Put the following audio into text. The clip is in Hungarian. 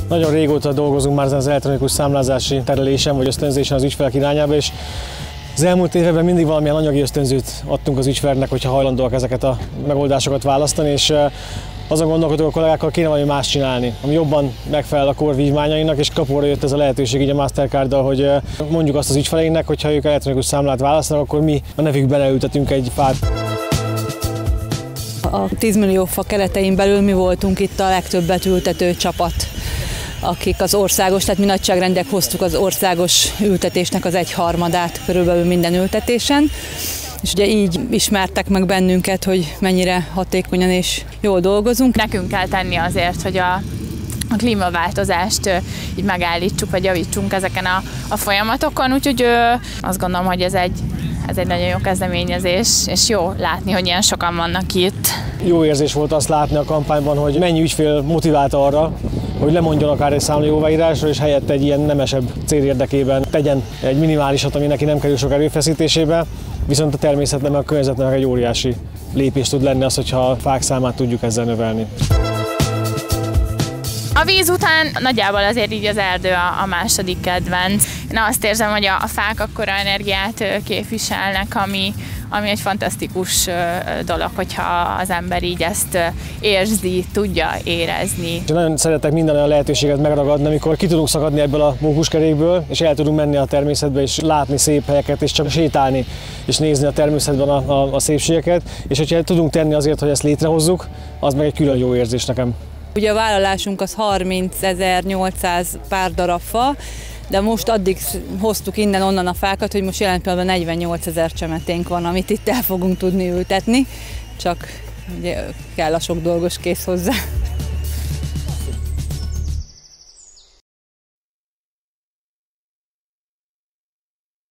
Nagyon régóta dolgozunk már ezen az elektronikus számlázási terelésen vagy ösztönzésen az ügyfelek irányába, és az elmúlt években mindig valamilyen anyagi ösztönzőt adtunk az ügyfeleknek, hogyha hajlandóak ezeket a megoldásokat választani, és azon gondolkodunk a kollégákkal, kéne valami más csinálni, ami jobban megfelel a kor vívmányainak, és kapóra jött ez a lehetőség így a Mastercarddal, hogy mondjuk azt az ügyfeleinknek, hogy ha ők elektronikus számlát választanak, akkor mi a nevükben elültetünk egy fát. A 10 millió fa keretein belül mi voltunk itt a legtöbbet ültető csapat, akik az országos, tehát mi nagyságrendek hoztuk az országos ültetésnek az 1/3 körülbelül minden ültetésen. És ugye így ismertek meg bennünket, hogy mennyire hatékonyan és jól dolgozunk. Nekünk kell tenni azért, hogy a klímaváltozást így megállítsuk, vagy javítsunk ezeken a folyamatokon, úgyhogy azt gondolom, hogy ez egy nagyon jó kezdeményezés, és jó látni, hogy ilyen sokan vannak itt. Jó érzés volt azt látni a kampányban, hogy mennyi ügyfél motivált arra, hogy lemondjon akár egy számla jóváírásról, és helyett egy ilyen nemesebb cél érdekében tegyen egy minimálisat, ami neki nem kerül sok erőfeszítésébe, viszont a természetnek, a környezetnek egy óriási lépés tud lenni az, hogyha a fák számát tudjuk ezzel növelni. A víz után nagyjából azért így az erdő a második kedvenc. Én azt érzem, hogy a fák akkora energiát képviselnek, ami egy fantasztikus dolog, hogyha az ember így ezt érzi, tudja érezni. Én nagyon szeretek minden olyan lehetőséget megragadni, amikor ki tudunk szakadni ebből a mókuskerékből, és el tudunk menni a természetbe, és látni szép helyeket, és csak sétálni, és nézni a természetben a szépségeket. És hogyha tudunk tenni azért, hogy ezt létrehozzuk, az meg egy külön jó érzés nekem. Ugye a vállalásunk az 30.800 pár darab fa, de most addig hoztuk innen-onnan a fákat, hogy most jelen pillanatban 48 000 csemeténk van, amit itt el fogunk tudni ültetni, csak ugye kell a sok dolgos kész hozzá.